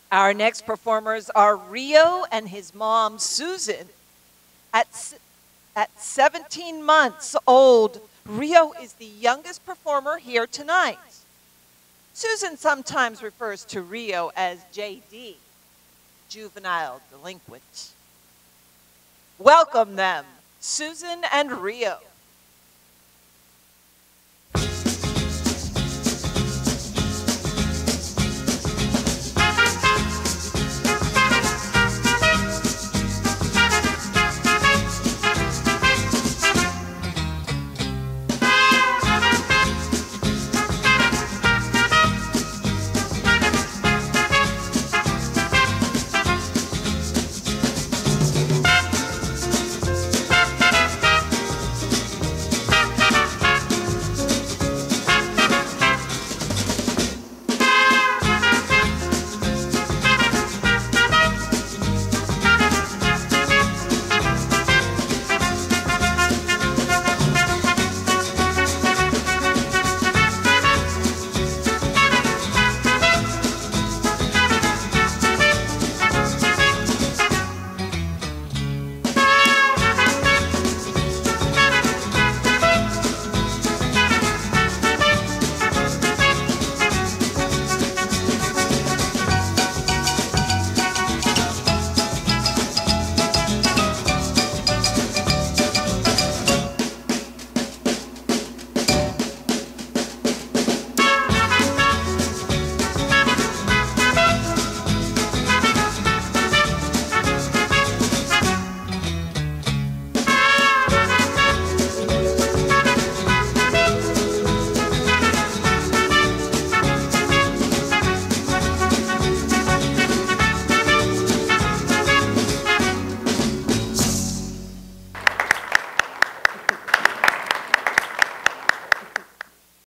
Our next performers are Rio and his mom, Susan. At 17 months old, Rio is the youngest performer here tonight. Susan sometimes refers to Rio as JD, juvenile delinquent. Welcome them, Susan and Rio.